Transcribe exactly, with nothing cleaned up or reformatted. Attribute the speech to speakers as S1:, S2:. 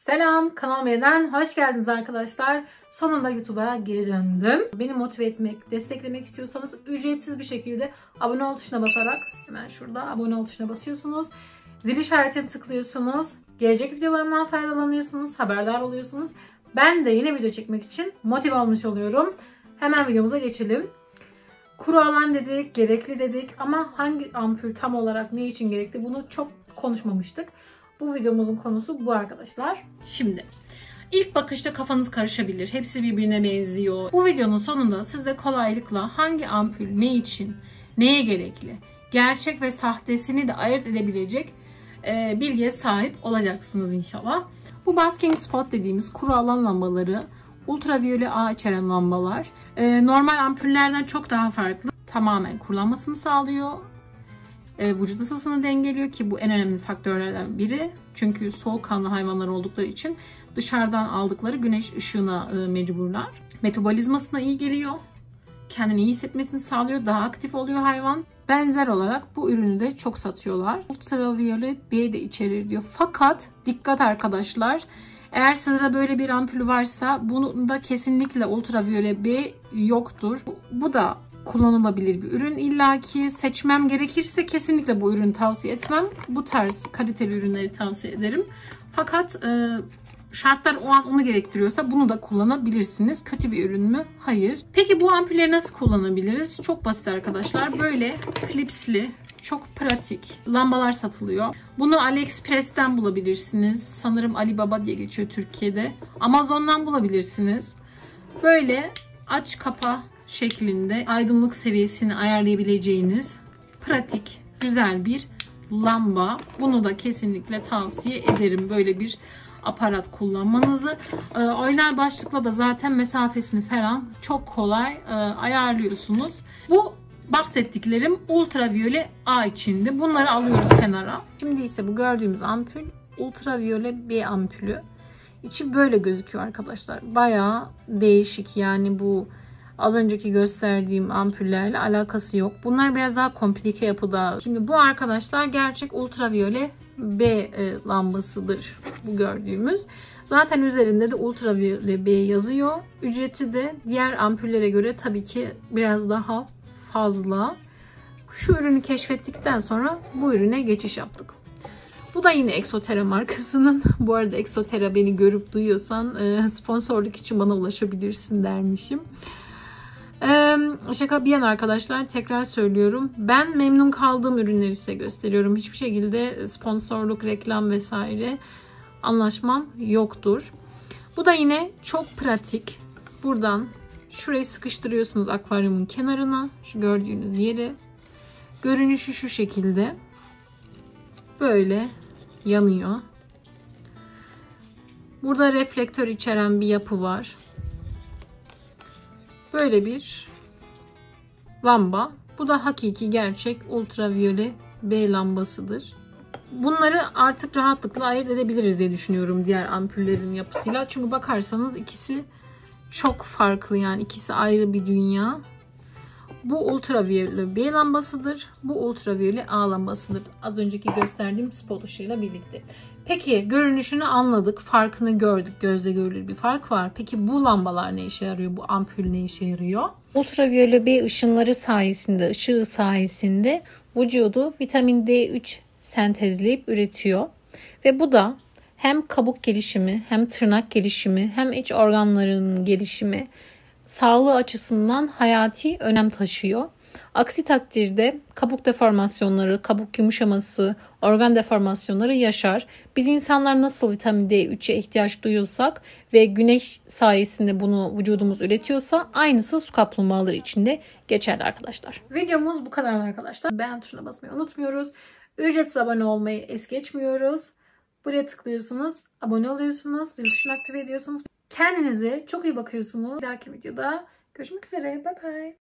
S1: Selam, kanalıma yeniden hoş geldiniz arkadaşlar. Sonunda YouTube'a geri döndüm. Beni motive etmek, desteklemek istiyorsanız ücretsiz bir şekilde abone ol tuşuna basarak, hemen şurada abone ol tuşuna basıyorsunuz. Zil işaretini tıklıyorsunuz. Gelecek videolarımdan faydalanıyorsunuz, haberdar oluyorsunuz. Ben de yine video çekmek için motive olmuş oluyorum. Hemen videomuza geçelim. Kuru alan dedik, gerekli dedik ama hangi ampul tam olarak ne için gerekli bunu çok konuşmamıştık. Bu videomuzun konusu bu arkadaşlar. Şimdi ilk bakışta kafanız karışabilir. Hepsi birbirine benziyor. Bu videonun sonunda size kolaylıkla hangi ampul ne için, neye gerekli, gerçek ve sahtesini de ayırt edebilecek e, bilgiye sahip olacaksınız inşallah. Bu basking spot dediğimiz kuru alan lambaları ultraviyole A içeren lambalar. E, normal ampullerden çok daha farklı. Tamamen kurulanmasını sağlıyor. E, vücut ısısını dengeliyor ki bu en önemli faktörlerden biri. Çünkü soğukkanlı hayvanlar oldukları için dışarıdan aldıkları güneş ışığına e, mecburlar. Metabolizmasına iyi geliyor. Kendini iyi hissetmesini sağlıyor. Daha aktif oluyor hayvan. Benzer olarak bu ürünü de çok satıyorlar. Ultraviyole B de içerir diyor. Fakat dikkat arkadaşlar. Eğer sırada böyle bir ampul varsa bunun da kesinlikle ultraviyole B yoktur. Bu, bu da kullanılabilir bir ürün. İlla ki seçmem gerekirse kesinlikle bu ürünü tavsiye etmem. Bu tarz kaliteli ürünleri tavsiye ederim. Fakat e, şartlar o an onu gerektiriyorsa bunu da kullanabilirsiniz. Kötü bir ürün mü? Hayır. Peki bu ampulleri nasıl kullanabiliriz? Çok basit arkadaşlar. Böyle klipsli, çok pratik lambalar satılıyor. Bunu AliExpress'ten bulabilirsiniz. Sanırım Alibaba diye geçiyor Türkiye'de. Amazon'dan bulabilirsiniz. Böyle aç kapa şeklinde aydınlık seviyesini ayarlayabileceğiniz pratik, güzel bir lamba. Bunu da kesinlikle tavsiye ederim. Böyle bir aparat kullanmanızı. E, oynar başlıkla da zaten mesafesini falan çok kolay e, ayarlıyorsunuz. Bu bahsettiklerim ultraviyole A içindi. Bunları alıyoruz kenara. Şimdi ise bu gördüğümüz ampul ultraviyole B ampulü. İçi böyle gözüküyor arkadaşlar. Bayağı değişik, yani bu az önceki gösterdiğim ampullerle alakası yok. Bunlar biraz daha komplike yapıda. Şimdi bu arkadaşlar gerçek ultraviyole B e, lambasıdır bu gördüğümüz. Zaten üzerinde de ultraviyole B yazıyor. Ücreti de diğer ampullere göre tabii ki biraz daha fazla. Şu ürünü keşfettikten sonra bu ürüne geçiş yaptık. Bu da yine Exotera markasının. Bu arada Exotera beni görüp duyuyorsan e, sponsorluk için bana ulaşabilirsin dermişim. Ee, şaka bir yana arkadaşlar, tekrar söylüyorum. Ben memnun kaldığım ürünleri size gösteriyorum. Hiçbir şekilde sponsorluk, reklam vesaire anlaşmam yoktur. Bu da yine çok pratik. Buradan şurayı sıkıştırıyorsunuz akvaryumun kenarına. Şu gördüğünüz yeri. Görünüşü şu şekilde. Böyle yanıyor. Burada reflektör içeren bir yapı var. Böyle bir lamba. Bu da hakiki gerçek ultraviyole B lambasıdır. Bunları artık rahatlıkla ayırt edebiliriz diye düşünüyorum diğer ampullerin yapısıyla. Çünkü bakarsanız ikisi çok farklı, yani ikisi ayrı bir dünya. Bu ultraviyole B lambasıdır. Bu ultraviyole A lambasıdır. Az önceki gösterdiğim spot ışığıyla birlikte. Peki görünüşünü anladık. Farkını gördük. Gözle görülür bir fark var. Peki bu lambalar ne işe yarıyor? Bu ampul ne işe yarıyor? Ultraviyole B ışınları sayesinde, ışığı sayesinde vücudu vitamin D üç sentezleyip üretiyor. Ve bu da hem kabuk gelişimi, hem tırnak gelişimi, hem iç organlarının gelişimi, sağlığı açısından hayati önem taşıyor. Aksi takdirde kabuk deformasyonları, kabuk yumuşaması, organ deformasyonları yaşar. Biz insanlar nasıl vitamin D üçe ihtiyaç duyuyorsak ve güneş sayesinde bunu vücudumuz üretiyorsa aynısı su kaplumbağaları için de geçerli arkadaşlar. Videomuz bu kadar arkadaşlar. Beğen tuşuna basmayı unutmuyoruz. Ücretsiz abone olmayı es geçmiyoruz. Buraya tıklıyorsunuz, abone oluyorsunuz, zil tuşunu aktive ediyorsunuz. Kendinize çok iyi bakıyorsunuz. Bir dahaki videoda görüşmek üzere. Bye bye.